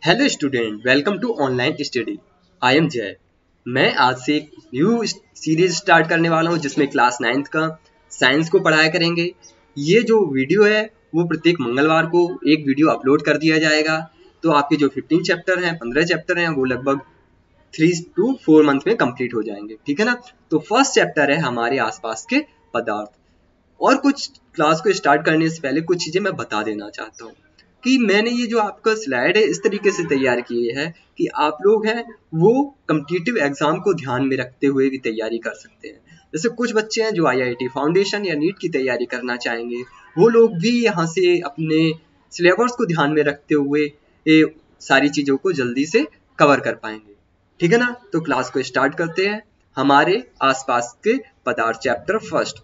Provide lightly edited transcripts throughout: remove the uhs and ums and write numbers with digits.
Hello student, welcome to online study. I am Jay. मैं आज से एक न्यू सीरीज स्टार्ट करने वाला हूँ जिसमें क्लास 9th का साइंस को पढ़ाया करेंगे। ये जो वीडियो है वो प्रत्येक मंगलवार को एक वीडियो अपलोड कर दिया जाएगा। तो आपके जो 15 चैप्टर हैं, 15 चैप्टर हैं, वो लगभग 3 to 4 मंथ में कंप्लीट हो जाएंगे। ठीक है ना। तो फर्स्ट चैप्टर है हमारे आसपास के पदार्थ। और कुछ क्लास को स्टार्ट करने से पहले कुछ चीजें मैं बता देना चाहता हूँ कि मैंने ये जो आपका स्लाइड है इस तरीके से तैयार किए है कि आप लोग हैं वो कॉम्पिटिटिव एग्जाम को ध्यान में रखते हुए भी तैयारी कर सकते हैं। जैसे कुछ बच्चे हैं जो IIT फाउंडेशन या नीट की तैयारी करना चाहेंगे, वो लोग भी यहाँ से अपने सिलेबस को ध्यान में रखते हुए ये सारी चीजों को जल्दी से कवर कर पाएंगे। ठीक है ना। तो क्लास को स्टार्ट करते हैं। हमारे आसपास के पदार्थ चैप्टर फर्स्ट।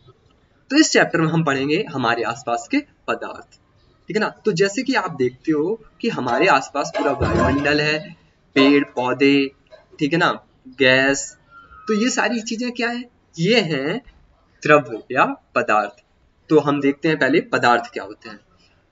तो इस चैप्टर में हम पढ़ेंगे हमारे आसपास के पदार्थ। ठीक है ना। तो जैसे कि आप देखते हो कि हमारे आसपास पूरा वायुमंडल है, पेड़ पौधे, ठीक है ना, गैस। तो ये सारी चीजें क्या है? ये हैं द्रव्य या पदार्थ। तो हम देखते हैं पहले पदार्थ क्या होते हैं।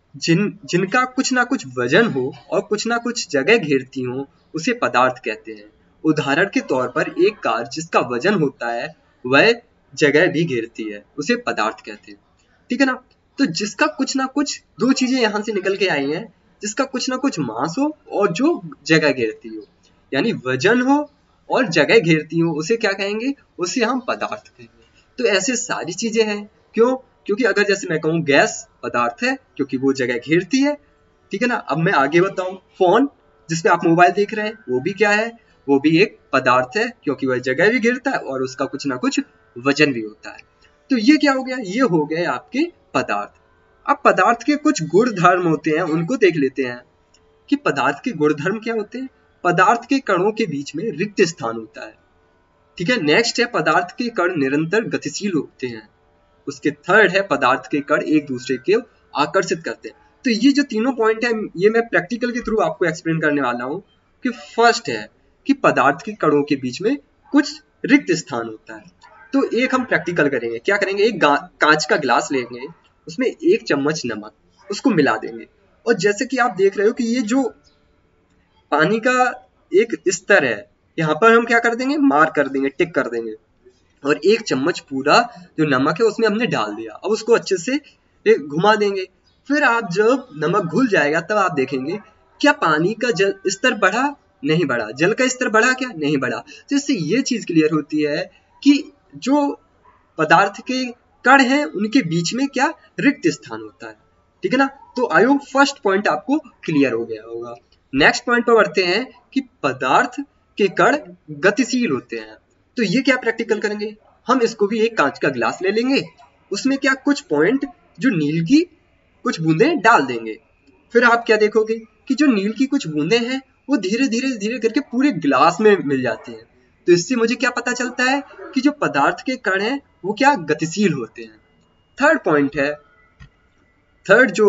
जिनका कुछ ना कुछ वजन हो और कुछ ना कुछ जगह घेरती हो उसे पदार्थ कहते हैं। उदाहरण के तौर पर एक कार जिसका वजन होता है वह जगह भी घेरती है, उसे पदार्थ कहते हैं। ठीक है ना। तो जिसका कुछ ना कुछ, दो चीजें यहाँ से निकल के आई हैं, जिसका कुछ ना कुछ मास हो और जो जगह घेरती हो, यानी वजन हो और जगह घेरती हो, उसे क्या कहेंगे? उसे हम पदार्थ कहेंगे। तो ऐसे सारी चीजें हैं। क्यों? क्योंकि अगर जैसे मैं कहूँ गैस पदार्थ है क्योंकि वो जगह घेरती है। ठीक है ना। अब मैं आगे बताऊं, फोन जिसपे आप मोबाइल देख रहे हैं वो भी क्या है? वो भी एक पदार्थ है क्योंकि वह जगह भी घेरता है और उसका कुछ ना कुछ वजन भी होता है। तो ये क्या हो गया? ये हो गए आपके पदार्थ। अब पदार्थ के कुछ गुण धर्म होते हैं, उनको देख लेते हैं कि पदार्थ के गुण धर्म क्या होते हैं। पदार्थ के कणों के बीच में रिक्त स्थान होता है। ठीक है। नेक्स्ट है पदार्थ के कण निरंतर गतिशील होते हैं। उसके थर्ड है पदार्थ के कण एक दूसरे को आकर्षित करते हैं। तो ये जो तीनों पॉइंट है ये मैं प्रैक्टिकल के थ्रू आपको एक्सप्लेन करने वाला हूँ। कि फर्स्ट है कि पदार्थ के कणों के बीच में कुछ रिक्त स्थान होता है। तो एक हम प्रैक्टिकल करेंगे। क्या करेंगे? एक कांच का ग्लास लेंगे, उसमें 1 चम्मच नमक, उसको मिला देंगे। और जैसे कि आप देख रहे हो कि ये जो पानी का एक स्तर है, यहाँ पर हम क्या कर देंगे? मार्क कर देंगे, टिक कर देंगे। और 1 चम्मच पूरा जो नमक है उसमें हमने डाल दिया। अब उसको अच्छे से घुमा देंगे। फिर आप जब नमक घुल जाएगा तब आप देखेंगे क्या पानी का जल स्तर बढ़ा? नहीं बढ़ा। जल का स्तर बढ़ा क्या? नहीं बढ़ा। तो इससे ये चीज क्लियर होती है कि जो पदार्थ के कण हैं उनके बीच में क्या रिक्त स्थान होता है। ठीक है ना। तो आई होप फर्स्ट पॉइंट आपको क्लियर हो गया होगा। नेक्स्ट पॉइंट पर बढ़ते हैं कि पदार्थ के कण गतिशील होते हैं। तो ये क्या प्रैक्टिकल करेंगे? हम इसको भी एक कांच का गिलास ले लेंगे, उसमें क्या कुछ पॉइंट जो नील की कुछ बूंदें डाल देंगे। फिर आप क्या देखोगे कि जो नील की कुछ बूंदें हैं वो धीरे धीरे धीरे करके पूरे गिलास में मिल जाती हैं। तो इससे मुझे क्या पता चलता है कि जो पदार्थ के कण हैं वो क्या गतिशील होते हैं। थर्ड पॉइंट है, थर्ड जो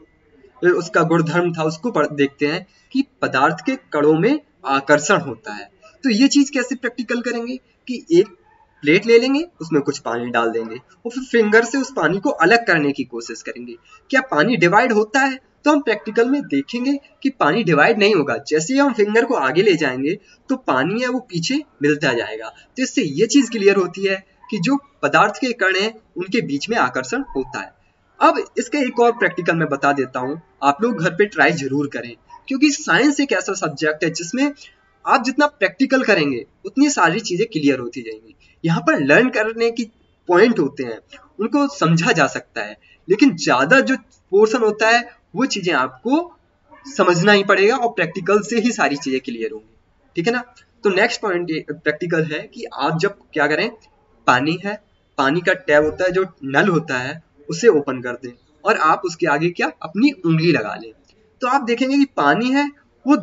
उसका गुणधर्म था उसको देखते हैं कि पदार्थ के कणों में आकर्षण होता है। तो ये चीज कैसे प्रैक्टिकल करेंगे कि एक प्लेट ले लेंगे, उसमें कुछ पानी डाल देंगे और फिर फिंगर से उस पानी को अलग करने की कोशिश करेंगे। क्या पानी डिवाइड होता है? तो हम प्रैक्टिकल में देखेंगे कि पानी डिवाइड नहीं होगा। जैसे ही हम फिंगर को आगे ले जाएंगे तो पानी है वो पीछे मिलता जाएगा। तो इससे ये चीज क्लियर होती है कि जो पदार्थ के कण हैं उनके बीच में आकर्षण होता है। अब इसका एक और प्रैक्टिकल मैं बता देता हूँ, आप लोग घर पे ट्राई जरूर करें, क्योंकि साइंस एक ऐसा सब्जेक्ट है जिसमें आप जितना प्रैक्टिकल करेंगे उतनी सारी चीजें क्लियर होती जाएंगी। यहाँ पर लर्न करने की पॉइंट होते हैं, उनको समझा जा सकता है, लेकिन ज्यादा जो पोर्शन होता है वो चीजें आपको समझना ही पड़ेगा और प्रैक्टिकल से ही सारी चीजें क्लियर होंगी। ठीक है ना। तो नेक्स्ट पॉइंट प्रैक्टिकल है कि आप जब क्या करें, पानी है, पानी का टैब होता है, जो नल होता है उसे ओपन कर दें और आप उसके आगे क्या अपनी उंगली लगा लें। तो आप देखेंगे कि पानी है वो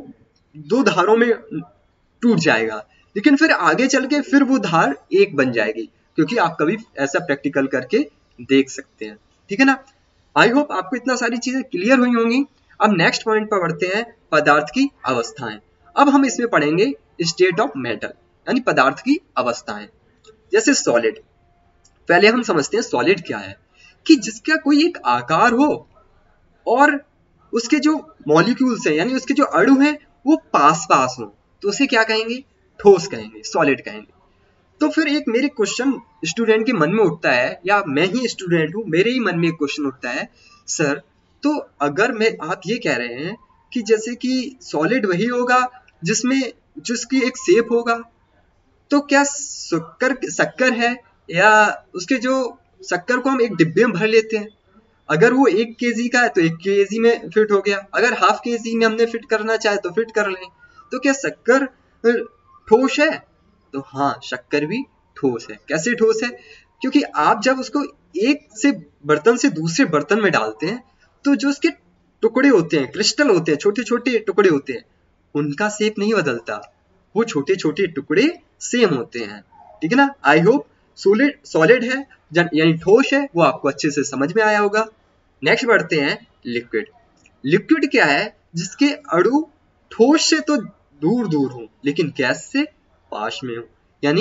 दो धारों में टूट जाएगा, लेकिन फिर आगे चल के फिर वो धार एक बन जाएगी, क्योंकि आप कभी ऐसा प्रैक्टिकल करके देख सकते हैं। ठीक है ना। आई होप आपको इतना सारी चीजें क्लियर हुई होंगी। अब नेक्स्ट पॉइंट पर बढ़ते हैं, पदार्थ की अवस्थाएं। अब हम इसमें पढ़ेंगे स्टेट ऑफ मैटर, यानी पदार्थ की अवस्थाएं। जैसे सॉलिड, पहले हम समझते हैं सॉलिड क्या है, कि जिसका कोई एक आकार हो और उसके जो मॉलिक्यूल्स हैं यानी उसके जो अणु हैं वो पास पास हो तो उसे क्या कहेंगे, ठोस कहेंगे, सॉलिड कहेंगे। तो फिर एक मेरे क्वेश्चन स्टूडेंट के मन में उठता है, या मैं ही स्टूडेंट हूँ, मेरे ही मन में एक क्वेश्चन उठता है, सर तो अगर मैं आप ये कह रहे हैं कि जैसे कि सॉलिड वही होगा जिसमें जिसकी एक शेप होगा, तो क्या शक्कर है, या उसके जो शक्कर को हम एक डिब्बे में भर लेते हैं, अगर वो 1 केजी का है तो 1 केजी में फिट हो गया, अगर हाफ केजी में हमने फिट करना चाहे तो फिट कर लें। तो क्या शक्कर ठोस है? तो हाँ, शक्कर भी ठोस है। कैसे ठोस है? क्योंकि आप जब उसको एक से बर्तन से दूसरे बर्तन में डालते हैं तो जो उसके टुकड़े होते हैं, क्रिस्टल होते हैं, छोटे छोटे टुकड़े होते हैं, उनका शेप नहीं बदलता, वो छोटे छोटे टुकड़े सेम होते हैं। ठीक है ना? आई होप सॉलिड है यानी ठोस है वो आपको अच्छे से समझ में आया होगा। नेक्स्ट बढ़ते हैं लिक्विड। लिक्विड क्या है? जिसके अणु ठोस से तो दूर दूर हो लेकिन गैस से पास में हो, यानी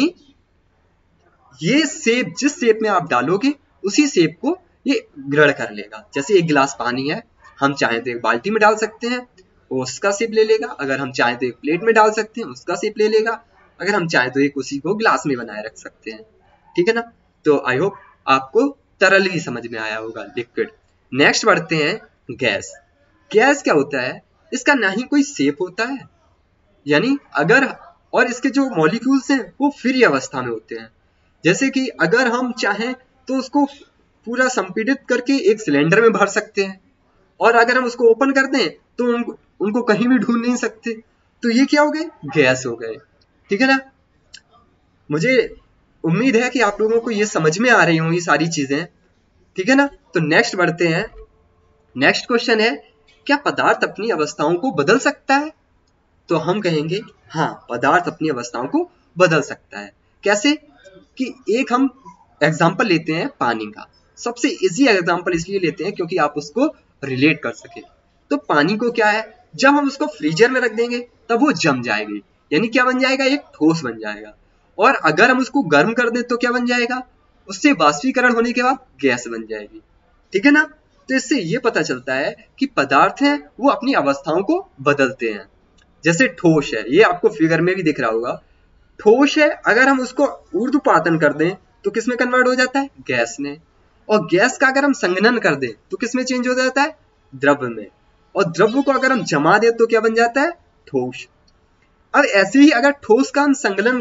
ये शेप जिस शेप में आप डालोगे उसी शेप को ये ग्रहण कर लेगा। जैसे एक गिलास पानी है, हम चाहें तो एक बाल्टी में डाल सकते हैं, वो उसका शेप ले लेगा, अगर हम चाहें तो एक प्लेट में डाल सकते हैं, उसका शेप ले लेगा, अगर हम चाहें तो एक उसी को ग्लास में बनाए रख सकते हैं। ठीक है ना? तो आई होप आपको तरल ही समझ में आया होगा लिक्विड। नेक्स्ट बढ़ते हैं गैस। गैस क्या होता है? इसका ना ही कोई शेप होता है, यानी अगर और इसके जो मॉलिक्यूल्स हैं वो फ्री अवस्था में होते हैं। जैसे कि अगर हम चाहें तो उसको पूरा संपीड़ित करके एक सिलेंडर में भर सकते हैं, और अगर हम उसको ओपन कर दें तो उनको कहीं भी ढूंढ नहीं सकते। तो ये क्या हो गए? गैस हो गए। ठीक है ना? मुझे उम्मीद है कि आप लोगों को ये समझ में आ रही होंगी सारी चीजें। ठीक है ना? तो नेक्स्ट बढ़ते हैं। नेक्स्ट क्वेश्चन है, क्या पदार्थ अपनी अवस्थाओं को बदल सकता है? तो हम कहेंगे हाँ, पदार्थ अपनी अवस्थाओं को बदल सकता है। कैसे? कि एक हम एग्जाम्पल लेते हैं पानी का। सबसे इजी एग्जाम्पल इसलिए लेते हैं क्योंकि आप उसको रिलेट कर सके। तो पानी को क्या है, जब हम उसको फ्रीजर में रख देंगे तब वो जम जाएगी, यानी क्या बन जाएगा? एक ठोस बन जाएगा। और अगर हम उसको गर्म कर दें तो क्या बन जाएगा? उससे वाष्पीकरण होने के बाद गैस बन जाएगी। ठीक है ना? तो इससे ये पता चलता है कि पदार्थ हैं वो अपनी अवस्थाओं को बदलते हैं। जैसे ठोस है, ये आपको फिगर में भी दिख रहा होगा, ठोस है, अगर हम उसको ऊर्ध्वपातन कर दें तो किस में कन्वर्ट हो जाता है? गैस में। और गैस का अगर हम संघनन कर दें तो किस में चेंज हो जाता है? द्रव्य में। और द्रव्य को अगर हम जमा दें तो क्या बन जाता है? ठोस। अब ऐसे ही अगर ठोस का हम संकलन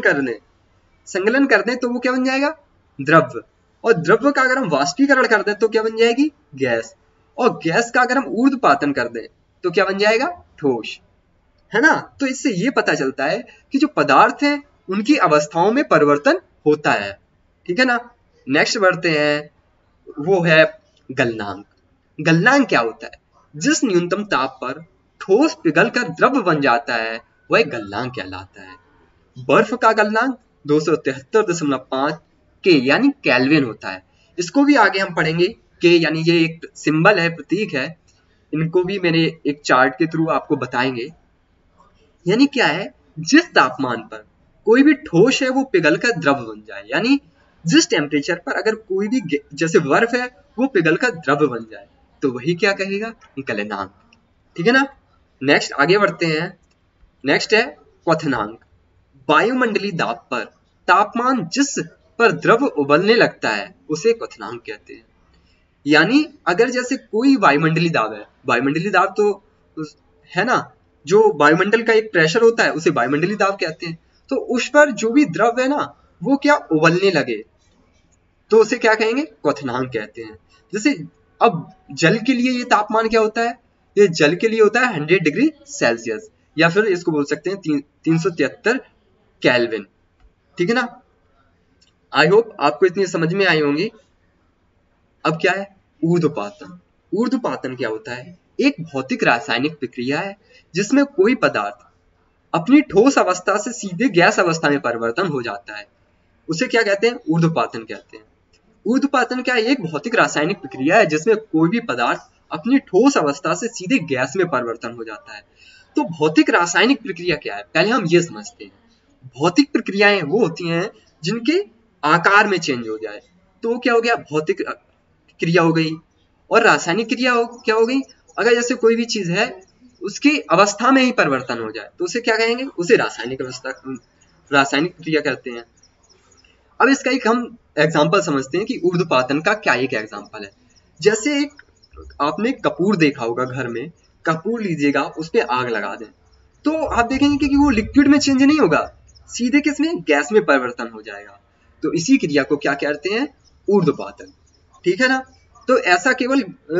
कर दें तो वो क्या बन जाएगा? द्रव्य। और द्रव्य का अगर हम वाष्पीकरण कर दें तो क्या बन जाएगी? गैस। और गैस का अगर हम ऊर्ध्वपातन कर दें तो क्या बन जाएगा? ठोस। है ना? तो इससे ये पता चलता है कि जो पदार्थ हैं उनकी अवस्थाओं में परिवर्तन होता है। ठीक है ना? नेक्स्ट बढ़ते हैं, वो है गलनांक। गलनांक क्या होता है? जिस न्यूनतम ताप पर ठोस पिघलकर द्रव बन जाता है वह गलनांक कहलाता है। बर्फ का गलनांक 273.5 के यानी केल्विन होता है। इसको भी आगे हम पढ़ेंगे। के यानी ये एक सिंबल है, प्रतीक है, इनको भी मैंने एक चार्ट के थ्रू आपको बताएंगे। यानी क्या है? जिस तापमान पर कोई भी ठोस है वो पिघलकर द्रव बन जाए, यानी जिस टेम्परेचर पर अगर कोई भी जैसे बर्फ है वो पिघलकर द्रव बन जाए तो वही क्या कहेगा? गलनांक। ठीक है ना? नेक्स्ट आगे बढ़ते हैं। नेक्स्ट है क्वथनांक। वायुमंडलीय दाब पर तापमान जिस पर द्रव उबलने लगता है उसे क्वथनांक कहते हैं। यानी अगर जैसे कोई वायुमंडलीय दाब है, वायुमंडलीय दाब तो है ना, जो वायुमंडल का एक प्रेशर होता है उसे वायुमंडलीय दाब कहते हैं। तो उस पर जो भी द्रव है ना वो क्या उबलने लगे तो उसे क्या कहेंगे? क्वथनांक कहते हैं। जैसे अब जल के लिए ये तापमान क्या होता है? ये जल के लिए होता है 100 डिग्री सेल्सियस, या फिर इसको बोल सकते हैं 373 केल्विन। ठीक है ना? आई होप आपको इतनी समझ में आई होंगी। अब क्या है? ऊर्ध्वपातन। ऊर्ध्वपातन क्या होता है? एक भौतिक रासायनिक प्रक्रिया है जिसमें कोई पदार्थ अपनी ठोस अवस्था से सीधे गैस अवस्था में परिवर्तन हो जाता है, उसे क्या कहते हैं? ऊर्ध्वपातन कहते हैं। ऊर्ध्वपातन क्या है? एक भौतिक रासायनिक प्रक्रिया है जिसमें कोई भी पदार्थ अपनी ठोस अवस्था से सीधे गैस में परिवर्तन हो जाता है। तो भौतिक रासायनिक प्रक्रिया क्या है? पहले हम ये समझते हैं। भौतिक प्रक्रियाएं वो होती हैं जिनके आकार में चेंज हो जाए, तो क्या हो गया? भौतिक क्रिया हो गई। और रासायनिक क्रिया क्या हो गई? अगर जैसे कोई भी चीज है उसकी अवस्था में ही परिवर्तन हो जाए तो उसे क्या कहेंगे, उसे रासायनिक अवस्था, रासायनिक क्रिया कहते हैं। अब इसका एक हम एग्जाम्पल समझते हैं कि ऊर्ध्वपातन का क्या एक एग्जाम्पल है। जैसे एक आपने कपूर देखा होगा घर में, कपूर लीजिएगा उस पर आग लगा दें तो आप देखेंगे कि वो लिक्विड में चेंज नहीं होगा, सीधे किसमें, गैस में परिवर्तन हो जाएगा। तो इसी क्रिया को क्या कहते हैं, ऊर्ध्वपातन। ठीक है ना। तो ऐसा केवल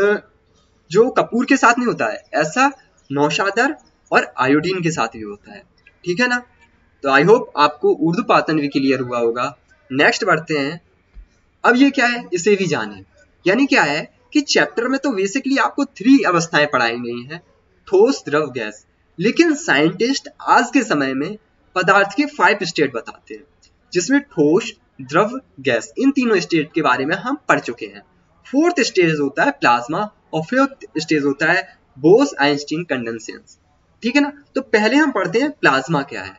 जो कपूर के साथ नहीं होता है, ऐसा नौशादर और आयोडीन के साथ भी होता है। ठीक है ना। तो आई होप आपको ऊर्ध्वपातन भी क्लियर हुआ होगा। नेक्स्ट बढ़ते हैं। अब ये क्या है इसे भी जाने, यानी क्या है कि चैप्टर में तो बेसिकली आपको 3 अवस्थाएं पढ़ाई गई हैं, ठोस, द्रव, गैस। लेकिन साइंटिस्ट आज के समय में पदार्थ के 5 स्टेट बताते हैं, जिसमें ठोस, द्रव, गैस, इन तीनों स्टेट के बारे में हम पढ़ चुके हैं। 4th स्टेज होता है प्लाज्मा और 5th स्टेज होता है बोस आइंस्टीन कंडेंसेशन। ठीक है ना। तो पहले हम पढ़ते हैं प्लाज्मा क्या है।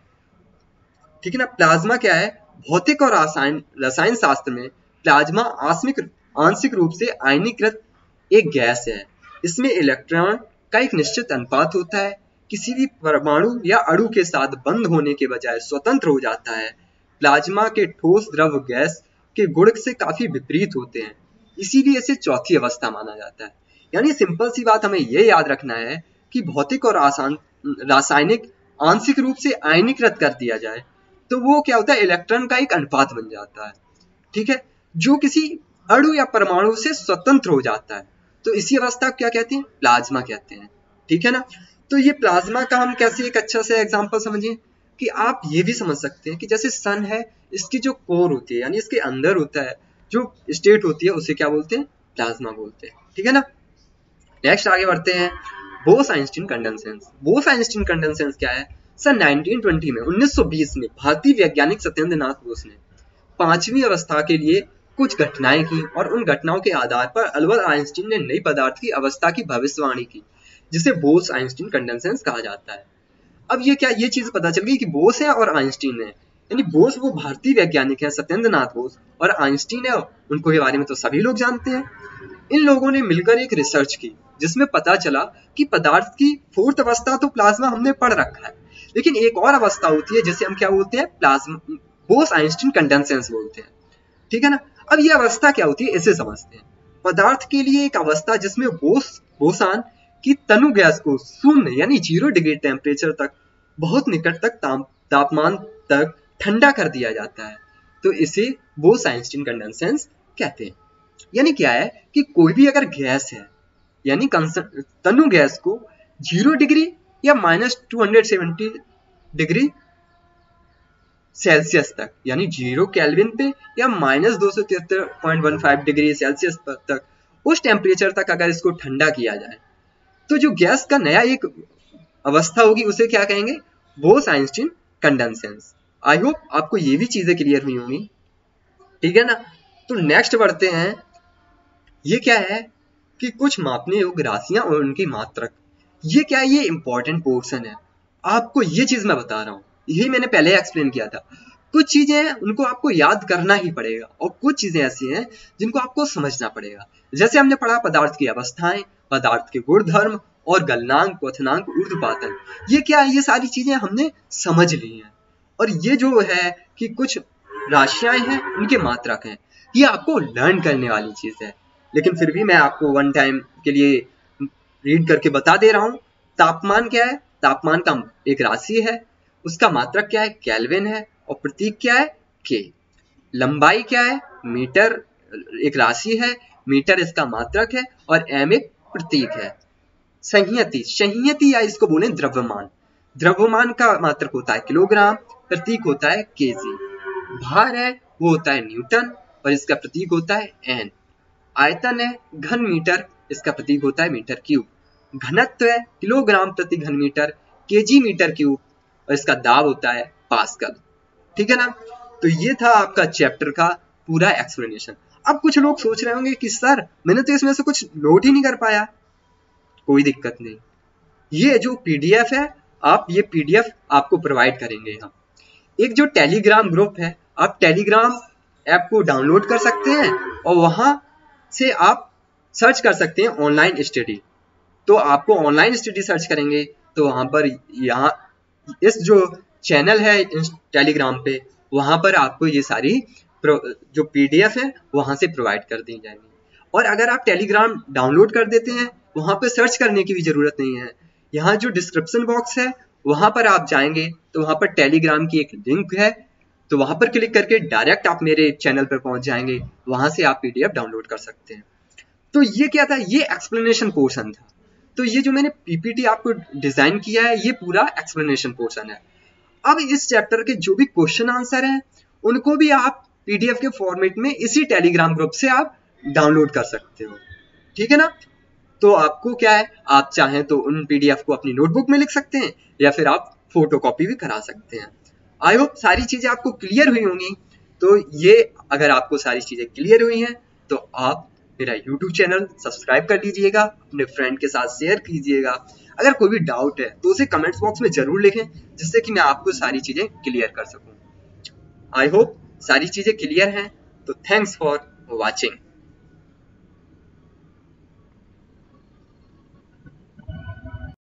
ठीक है ना। प्लाज्मा क्या है, भौतिक और रसायन शास्त्र में प्लाज्मा आंशिक रूप से आयनीकृत एक गैस है। इसमें इलेक्ट्रॉन का एक निश्चित अनुपात होता है, किसी भी परमाणु या अणु के साथ बंद होने के बजाय स्वतंत्र हो जाता है। प्लाज्मा के ठोस, द्रव, गैस के गुण से काफी विपरीत होते हैं, इसीलिए इसे चौथी अवस्था माना जाता है। यानी सिंपल सी बात हमें यह याद रखना है कि भौतिक और रासायनिक आंशिक रूप से आयनीकृत कर दिया जाए तो वो क्या होता है, इलेक्ट्रॉन का एक अनुपात बन जाता है। ठीक है। जो किसी अणु या परमाणु से स्वतंत्र हो जाता है, तो इसी अवस्था को क्या कहते हैं, प्लाज्मा कहते हैं। ठीक है ना। तो ये प्लाज्मा का हम कैसे एक अच्छा से एग्जांपल समझिए कि आप ये भी समझ सकते हैं कि जैसे सन है, इसकी जो कोर होती है यानी इसके अंदर होता है जो स्टेट होती है उसे क्या बोलते हैं, प्लाज्मा बोलते हैं। ठीक है ना। नेक्स्ट आगे बढ़ते हैं, Bose Einstein condensation. Bose Einstein condensation क्या है, सन 1920 में 1920 में भारतीय वैज्ञानिक सत्येंद्र नाथ बोस ने 5वीं अवस्था के लिए कुछ घटनाएं की और उन घटनाओं के आधार पर अल्बर्ट आइंस्टीन ने नई पदार्थ की अवस्था की भविष्यवाणी की, जिसे बोस आइंस्टीन कंडेंसेशन कहा जाता है। अब ये क्या, ये चीज पता चल गई कि बोस है और आइंस्टीन है, यानी बोस वो भारतीय वैज्ञानिक है सत्येंद्र नाथ बोस, और आइंस्टीन है उनको के बारे में तो सभी लोग जानते हैं। इन लोगों ने मिलकर एक रिसर्च की जिसमें पता चला कि पदार्थ की 4th अवस्था तो प्लाज्मा हमने पढ़ रखा है, लेकिन एक और अवस्था होती है जिसे हम क्या बोलते हैं, प्लाज्मा बोस आइंस्टीन कंडेंसेशन बोलते हैं। ठीक है ना। अब ये अवस्था क्या होती है इसे समझते हैं। पदार्थ के लिए एक अवस्था जिसमें बोसान की तनु गैस को शून्य यानी 0 डिग्री टेम्परेचर तक, बहुत निकट तक तापमान तक ठंडा कर दिया जाता है, तो इसे बोस आइंस्टीन कंडेंसेशन कहते हैं। यानी क्या है कि कोई भी अगर गैस है यानी तनु गैस को 0 डिग्री या -270 डिग्री सेल्सियस तक यानी 0 केल्विन पे या -273.15 डिग्री सेल्सियस तक, उस टेम्परेचर तक अगर इसको ठंडा किया जाए तो जो गैस का नया एक अवस्था होगी उसे क्या कहेंगे, Bose Einstein condensation. I hope आपको ये भी चीजें क्लियर हुई होंगी। ठीक है ना। तो नेक्स्ट बढ़ते हैं। ये क्या है कि कुछ मापने योग्य राशियां और उनकी मात्रक, ये क्या है, ये इंपॉर्टेंट पोर्शन है। आपको ये चीज मैं बता रहा हूँ, यही मैंने पहले एक्सप्लेन किया था। कुछ चीजें हैं उनको आपको याद करना ही पड़ेगा और कुछ चीजें ऐसी हैं जिनको आपको समझना पड़ेगा। जैसे हमने पढ़ा पदार्थ की अवस्थाएं, पदार्थ के गुणधर्म और गलनांक, क्वथनांक, ऊर्ध्वपातन, ये क्या है, ये सारी चीजें हमने समझ ली हैं। और ये जो है कि कुछ राशियां हैं उनके मात्रक हैं, ये आपको लर्न करने वाली चीज है। लेकिन फिर भी मैं आपको वन टाइम के लिए रीड करके बता दे रहा हूँ। तापमान क्या है, तापमान का एक राशि है, उसका मात्रक क्या है, केल्विन है, और प्रतीक क्या है, के। लंबाई क्या है, मीटर एक राशि है, मीटर इसका मात्रक है, और एम एक प्रतीक है। संहति, संहति या इसको बोले द्रव्यमान, द्रव्यमान का मात्रक होता है किलोग्राम, प्रतीक होता है केजी। भार है वो होता है न्यूटन और इसका प्रतीक होता है एन। आयतन है घन मीटर, इसका प्रतीक होता है मीटर क्यूब। घनत्व है किलोग्राम प्रति घन मीटर, केजी मीटर क्यूब, और इसका दाब होता है पास्कल। ठीक है ना। तो ये था आपका चैप्टर का पूरा एक्सप्लेनेशन। अब कुछ लोग सोच रहे होंगे कि सर मैंने तो इसमें से कुछ नोट ही नहीं कर पाया। कोई दिक्कत नहीं, ये जो पीडीएफ है आप ये पीडीएफ आपको प्रोवाइड करेंगे हम। एक जो टेलीग्राम ग्रुप है, आप टेलीग्राम ऐप को डाउनलोड कर सकते हैं और वहां से आप सर्च कर सकते हैं ऑनलाइन स्टडी। तो आपको ऑनलाइन स्टडी सर्च करेंगे तो वहां पर यहाँ इस जो चैनल है टेलीग्राम पे, वहां पर आपको ये सारी जो पीडीएफ है वहां से प्रोवाइड कर दी जाएंगी। और अगर आप टेलीग्राम डाउनलोड कर देते हैं, वहां पर सर्च करने की भी जरूरत नहीं है। यहाँ जो डिस्क्रिप्शन बॉक्स है वहां पर आप जाएंगे तो वहां पर टेलीग्राम की एक लिंक है, तो वहां पर क्लिक करके डायरेक्ट आप मेरे चैनल पर पहुंच जाएंगे, वहां से आप पीडीएफ डाउनलोड कर सकते हैं। तो ये क्या था, ये एक्सप्लेनेशन पोर्शन था। तो ये जो मैंने पीपीटी आपको डिजाइन किया है ये पूरा एक्सप्लेनेशन पोर्शन है। अब इस चैप्टर के जो भी क्वेश्चन आंसर हैं उनको भी आप पीडीएफ के फॉर्मेट में इसी टेलीग्राम ग्रुप से आप डाउनलोड कर सकते हो, ठीक है ना। तो आपको क्या है, आप चाहें तो उन पीडीएफ को अपनी नोटबुक में लिख सकते हैं या फिर आप फोटोकॉपी भी करा सकते हैं। आई होप सारी चीजें आपको क्लियर हुई होंगी। तो ये अगर आपको सारी चीजें क्लियर हुई हैं तो आप मेरा यूट्यूब चैनल सब्सक्राइब कर लीजिएगा, अपने फ्रेंड के साथ शेयर कीजिएगा। अगर कोई भी डाउट है तो उसे कमेंट्स बॉक्स में जरूर लिखें, जिससे कि मैं आपको सारी चीजें क्लियर कर सकूं। आई होप सारी चीजें क्लियर हैं। तो थैंक्स फॉर वॉचिंग।